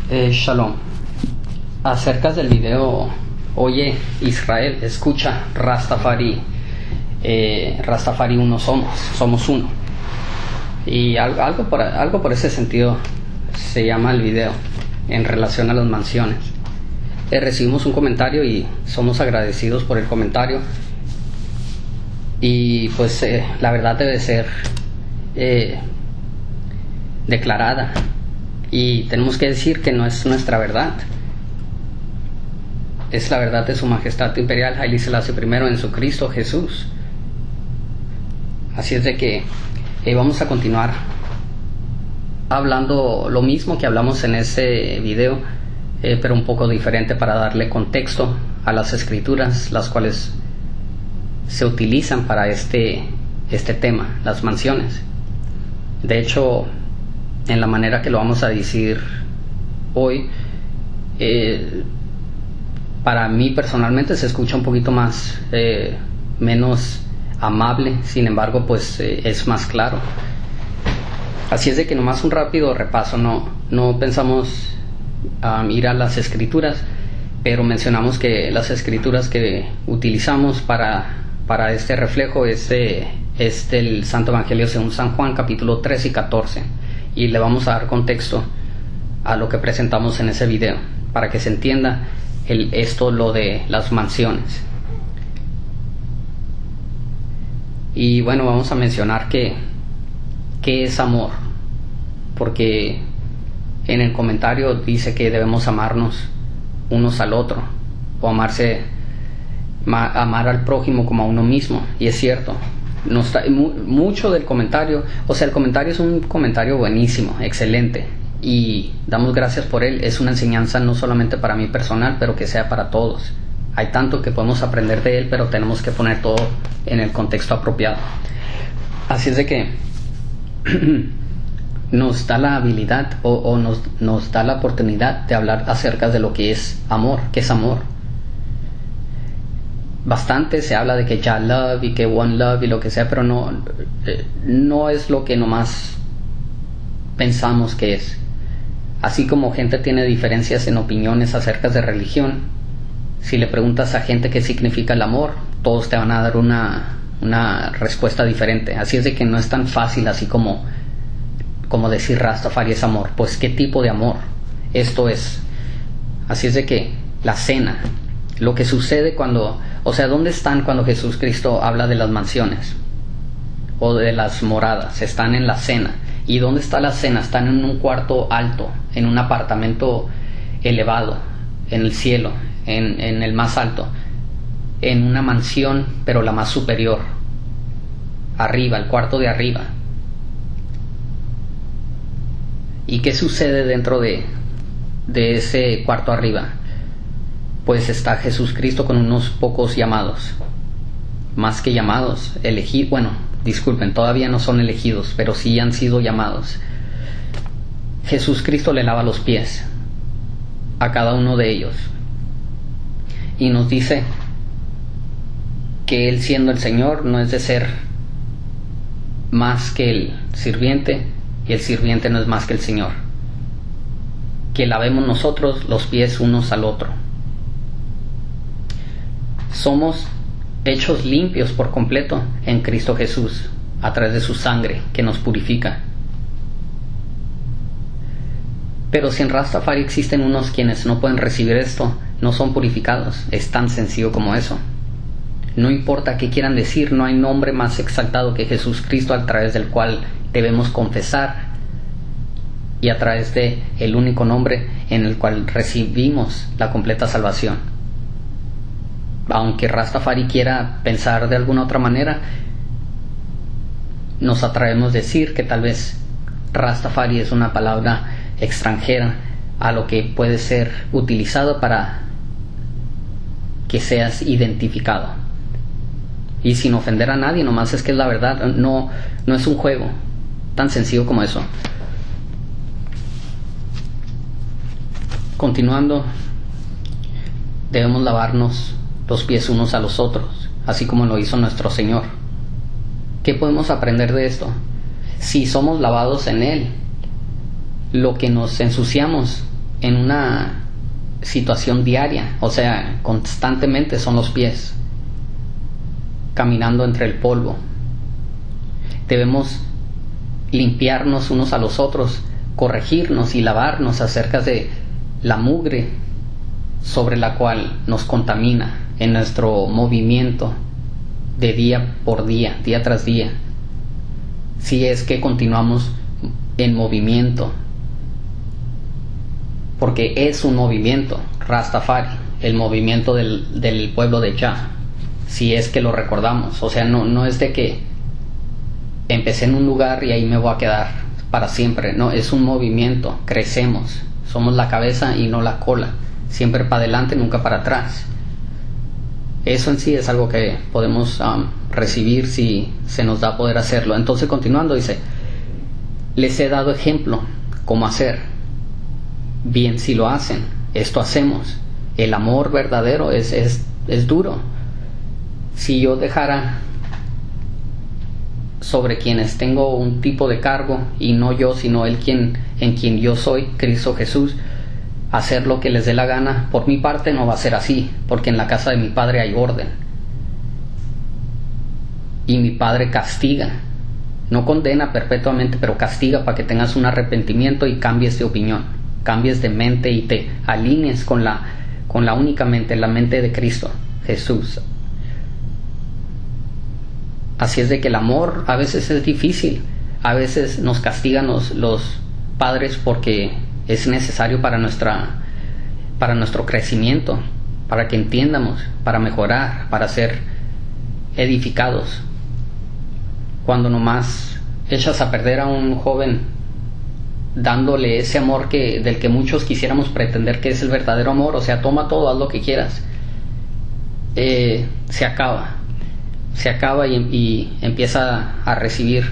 Shalom. Acerca del video, oye Israel, escucha, Rastafari uno somos uno. Y algo por ese sentido se llama el video en relación a las mansiones. Recibimos un comentario y somos agradecidos por el comentario. Y pues la verdad debe ser declarada. Y tenemos que decir que no es nuestra verdad, es la verdad de Su Majestad Imperial Haile Selassie I en su Cristo Jesús. Así es de que vamos a continuar hablando lo mismo que hablamos en ese video, pero un poco diferente para darle contexto a las escrituras, las cuales se utilizan para este tema, las mansiones. De hecho, en la manera que lo vamos a decir hoy, para mí personalmente se escucha un poquito más menos amable, sin embargo pues es más claro. Así es de que nomás un rápido repaso, no pensamos ir a las escrituras, pero mencionamos que las escrituras que utilizamos para este reflejo es del Santo Evangelio según San Juan, capítulo 13 y 14. Y le vamos a dar contexto a lo que presentamos en ese video para que se entienda lo de las mansiones. Y bueno, vamos a mencionar qué es amor, porque en el comentario dice que debemos amarnos unos al otro, o amar al prójimo como a uno mismo, y es cierto. Mucho del comentario, el comentario es un comentario buenísimo, excelente, y damos gracias por él. Es una enseñanza no solamente para mí personal, pero que sea para todos. Hay tanto que podemos aprender de él, pero tenemos que poner todo en el contexto apropiado. Así es de que nos da la habilidad o nos da la oportunidad de hablar acerca de lo que es amor. ¿Qué es amor? Bastante se habla de que ya love y que one love y lo que sea, pero no es lo que nomás pensamos que es. Así como gente tiene diferencias en opiniones acerca de religión, si le preguntas a gente qué significa el amor, todos te van a dar una respuesta diferente. Así es de que no es tan fácil así como decir Rastafari es amor. Pues ¿qué tipo de amor? Esto es. Así es de que la cena, lo que sucede ¿dónde están cuando Jesucristo habla de las mansiones o de las moradas? Están en la cena. ¿Y dónde está la cena? Están en un cuarto alto, en un apartamento elevado, en el cielo, en el más alto, en una mansión, pero la más superior, arriba, el cuarto de arriba. ¿Y qué sucede dentro de ese cuarto arriba? Pues está Jesucristo con unos pocos llamados, más que llamados, elegidos. Bueno, disculpen, todavía no son elegidos, pero sí han sido llamados. Jesucristo le lava los pies a cada uno de ellos y nos dice que Él, siendo el Señor, no es de ser más que el sirviente, y el sirviente no es más que el Señor. Que lavemos nosotros los pies unos al otro. Somos hechos limpios por completo en Cristo Jesús a través de su sangre que nos purifica. Pero si en Rastafari existen unos quienes no pueden recibir esto, no son purificados. Es tan sencillo como eso. No importa qué quieran decir, no hay nombre más exaltado que Jesucristo, a través del cual debemos confesar, y a través de el único nombre en el cual recibimos la completa salvación. Aunque Rastafari quiera pensar de alguna otra manera, nos atrevemos a decir que tal vez Rastafari es una palabra extranjera a lo que puede ser utilizado para que seas identificado. Y sin ofender a nadie, nomás es que es la verdad, no es un juego, tan sencillo como eso. Continuando, debemos lavarnos los pies unos a los otros, así como lo hizo nuestro Señor. ¿Qué podemos aprender de esto? Si somos lavados en Él, lo que nos ensuciamos en una situación diaria, o sea, constantemente son los pies caminando entre el polvo. Debemos limpiarnos unos a los otros, corregirnos y lavarnos acerca de la mugre sobre la cual nos contamina en nuestro movimiento de día por día, día tras día, si es que continuamos en movimiento, porque es un movimiento Rastafari, el movimiento del pueblo de Jah, si es que lo recordamos. O sea, no es de que empecé en un lugar y ahí me voy a quedar para siempre. No, es un movimiento, crecemos, somos la cabeza y no la cola, siempre para adelante, nunca para atrás. Eso en sí es algo que podemos recibir si se nos da poder hacerlo. Entonces, continuando, dice: les he dado ejemplo cómo hacer. Bien si lo hacen, esto hacemos. El amor verdadero es duro. Si yo dejara sobre quienes tengo un tipo de cargo, y no yo, sino Él en quien yo soy, Cristo Jesús, hacer lo que les dé la gana, por mi parte no va a ser así, porque en la casa de mi Padre hay orden. Y mi Padre castiga, no condena perpetuamente, pero castiga para que tengas un arrepentimiento y cambies de opinión, cambies de mente y te alinees con la única mente, la mente de Cristo Jesús. Así es de que el amor a veces es difícil, a veces nos castigan los padres porque es necesario para nuestro crecimiento, para que entiendamos, para mejorar, para ser edificados. Cuando nomás echas a perder a un joven dándole ese amor del que muchos quisiéramos pretender que es el verdadero amor, o sea, toma todo, haz lo que quieras, se acaba y empieza a recibir,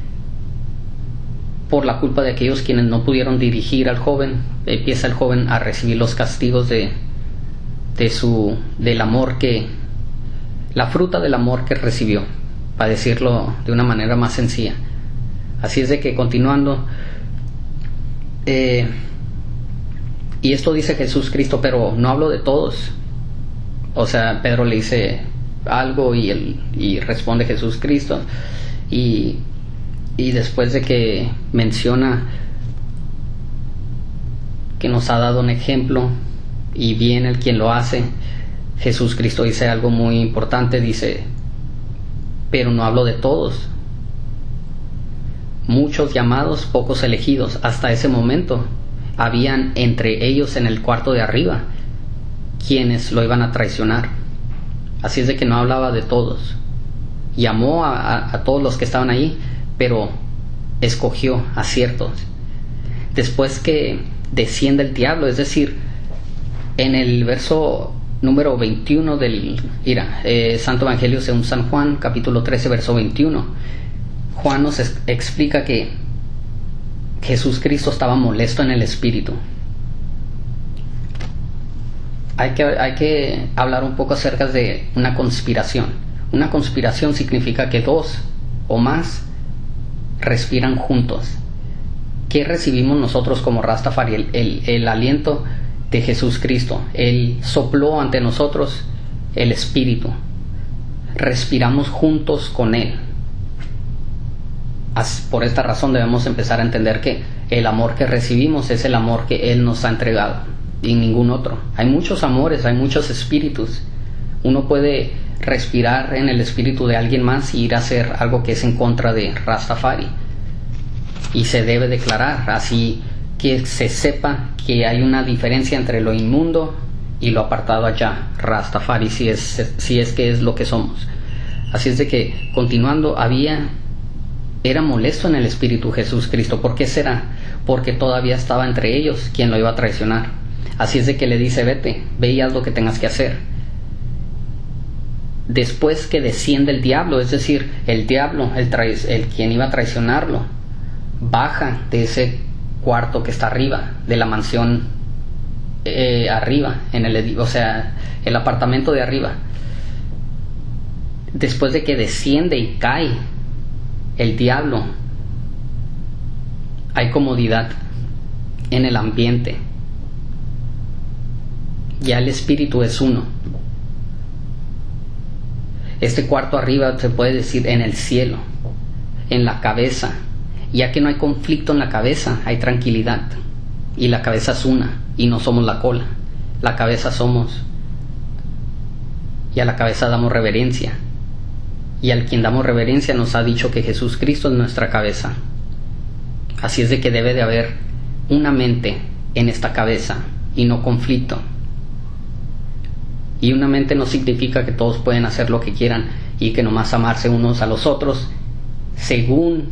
por la culpa de aquellos quienes no pudieron dirigir al joven, empieza el joven a recibir los castigos del amor la fruta del amor que recibió, para decirlo de una manera más sencilla. Así es de que, continuando, y esto dice Jesús Cristo, pero no hablo de todos. O sea, Pedro le dice algo y responde Jesús Cristo, y después de que menciona que nos ha dado un ejemplo y bien el quien lo hace, Jesús Cristo dice algo muy importante, dice: pero no hablo de todos, muchos llamados, pocos elegidos. Hasta ese momento habían entre ellos en el cuarto de arriba quienes lo iban a traicionar. Así es de que no hablaba de todos, llamó a todos los que estaban ahí, pero escogió a ciertos. Después que desciende el diablo, es decir, en el verso número 21 del Santo Evangelio según San Juan, capítulo 13, verso 21, Juan nos explica que Jesús Cristo estaba molesto en el espíritu. Hay que hablar un poco acerca de una conspiración. Una conspiración significa que dos o más respiran juntos. ¿Qué recibimos nosotros como Rastafari? El aliento de Jesús Cristo. Él sopló ante nosotros el Espíritu. Respiramos juntos con Él. Por esta razón debemos empezar a entender que el amor que recibimos es el amor que Él nos ha entregado y ningún otro. Hay muchos amores, hay muchos espíritus. Uno puede respirar en el espíritu de alguien más y ir a hacer algo que es en contra de Rastafari, y se debe declarar, así que se sepa que hay una diferencia entre lo inmundo y lo apartado allá, Rastafari, si es que es lo que somos. Así es de que, continuando, era molesto en el espíritu Jesús Cristo. ¿Por qué será? Porque todavía estaba entre ellos quien lo iba a traicionar. Así es de que le dice: ve y haz lo que tengas que hacer. Después que desciende el diablo, es decir, el diablo, el quien iba a traicionarlo, baja de ese cuarto que está arriba, de la mansión arriba, o sea, el apartamento de arriba. Después de que desciende y cae el diablo, hay comodidad en el ambiente. Ya el espíritu es uno. Este cuarto arriba se puede decir en el cielo, en la cabeza. Ya que no hay conflicto en la cabeza, hay tranquilidad. Y la cabeza es una, y no somos la cola. La cabeza somos. Y a la cabeza damos reverencia. Y al quien damos reverencia nos ha dicho que Jesús Cristo es nuestra cabeza. Así es de que debe de haber una mente en esta cabeza y no conflicto. Y una mente no significa que todos pueden hacer lo que quieran y que nomás amarse unos a los otros según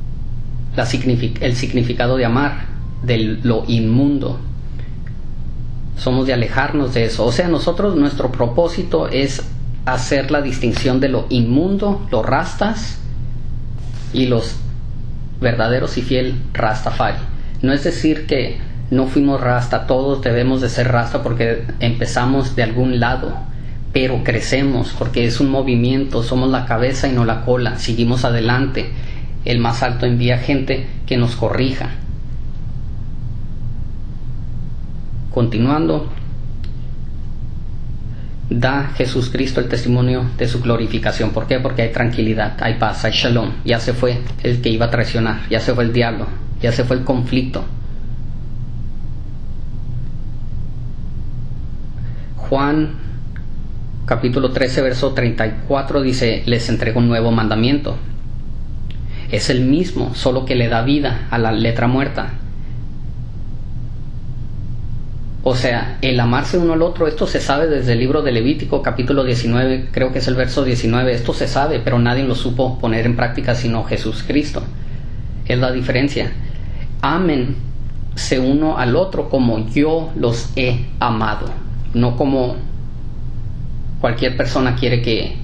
el significado de amar, de lo inmundo. Somos de alejarnos de eso. O sea, nuestro propósito es hacer la distinción de lo inmundo, los rastas, y los verdaderos y fiel Rastafari. No es decir que no fuimos rasta, todos debemos de ser rasta porque empezamos de algún lado, pero crecemos porque es un movimiento, somos la cabeza y no la cola, seguimos adelante. El más alto envía gente que nos corrija. Continuando, da Jesús Cristo el testimonio de su glorificación. ¿Por qué? Porque hay tranquilidad, hay paz, hay shalom. Ya se fue el que iba a traicionar, ya se fue el diablo, ya se fue el conflicto. Juan capítulo 13 verso 34 dice: les entrego un nuevo mandamiento. Es el mismo, solo que le da vida a la letra muerta. O sea, el amarse uno al otro, esto se sabe desde el libro de Levítico capítulo 19, creo que es el verso 19. Esto se sabe, pero nadie lo supo poner en práctica sino Jesús Cristo. Es la diferencia. Ámense uno al otro como yo los he amado, no como cualquier persona quiere que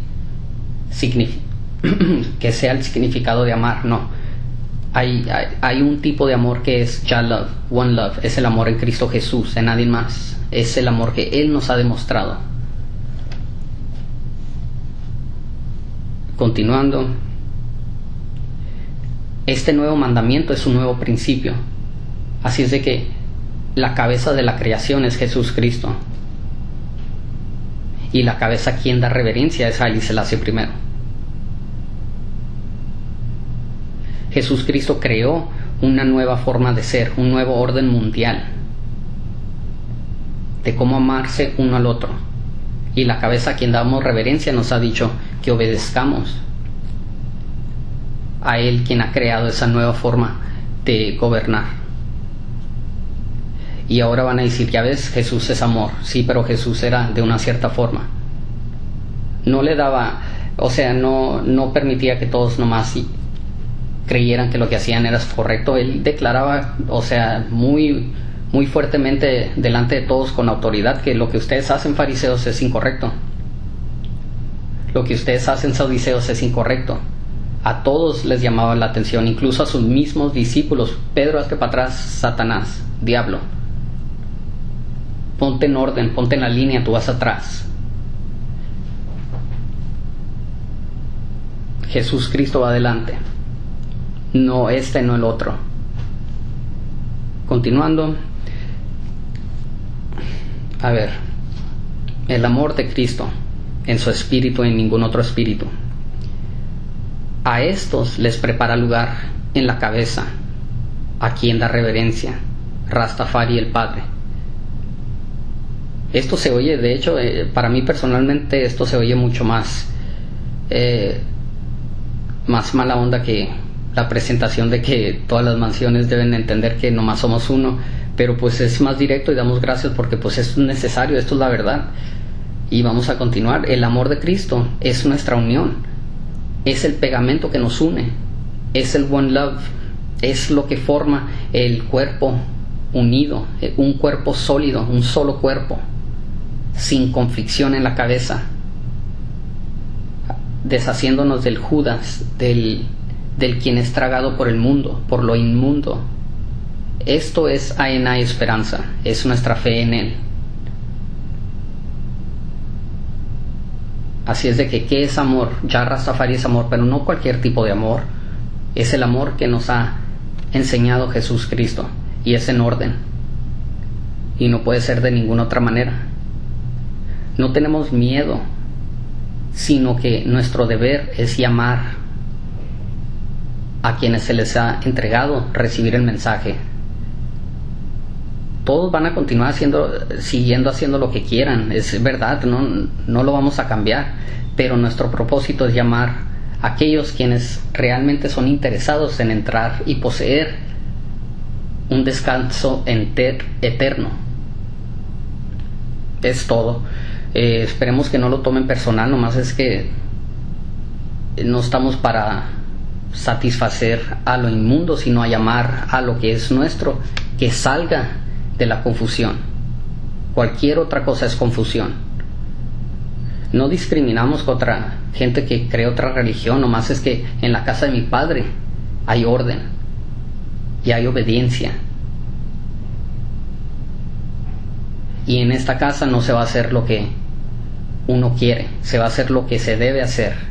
sea el significado de amar. No, hay un tipo de amor que es Ya Love, One Love. Es el amor en Cristo Jesús, en nadie más. Es el amor que Él nos ha demostrado. Continuando, este nuevo mandamiento es un nuevo principio. Así es de que la cabeza de la creación es Jesús Cristo, y la cabeza a quien da reverencia es Haile Selassie I. Jesús Cristo creó una nueva forma de ser, un nuevo orden mundial de cómo amarse uno al otro, y la cabeza a quien damos reverencia nos ha dicho que obedezcamos a Él, quien ha creado esa nueva forma de gobernar. Y ahora van a decir: ya ves, Jesús es amor. Sí, pero Jesús era de una cierta forma. No le daba, o sea, no permitía que todos nomás creyeran que lo que hacían era correcto. Él declaraba, o sea, muy fuertemente delante de todos con autoridad, que lo que ustedes hacen, fariseos, es incorrecto. Lo que ustedes hacen, saduceos, es incorrecto. A todos les llamaba la atención, incluso a sus mismos discípulos. Pedro, hazte para atrás, Satanás, diablo. Ponte en orden, ponte en la línea, tú vas atrás. Jesús Cristo va adelante. No este, no el otro. Continuando. A ver. El amor de Cristo en su espíritu, en ningún otro espíritu. A estos les prepara lugar en la cabeza, a quien da reverencia, Rastafari el Padre. Esto se oye, de hecho, para mí personalmente esto se oye mucho más mala onda que la presentación de que todas las mansiones deben entender que nomás somos uno, pero pues es más directo y damos gracias porque pues es necesario, esto es la verdad. Y vamos a continuar. El amor de Cristo es nuestra unión, es el pegamento que nos une, es el One Love, es lo que forma el cuerpo unido, un cuerpo sólido, un solo cuerpo, sin conflicción en la cabeza, deshaciéndonos del Judas, del quien es tragado por el mundo, por lo inmundo. Esto es ANA Esperanza, es nuestra fe en Él. Así es de que, ¿qué es amor? Ya Rastafari es amor, pero no cualquier tipo de amor. Es el amor que nos ha enseñado Jesús Cristo, y es en orden, y no puede ser de ninguna otra manera. No tenemos miedo, sino que nuestro deber es llamar a quienes se les ha entregado recibir el mensaje. Todos van a continuar siguiendo haciendo lo que quieran, es verdad, no lo vamos a cambiar, pero nuestro propósito es llamar a aquellos quienes realmente son interesados en entrar y poseer un descanso eterno. Es todo. Esperemos que no lo tomen personal, nomás es que no estamos para satisfacer a lo inmundo, sino a llamar a lo que es nuestro, que salga de la confusión. Cualquier otra cosa es confusión. No discriminamos contra gente que cree otra religión, nomás es que en la casa de mi padre hay orden y hay obediencia, y en esta casa no se va a hacer lo que uno quiere, se va a hacer lo que se debe hacer.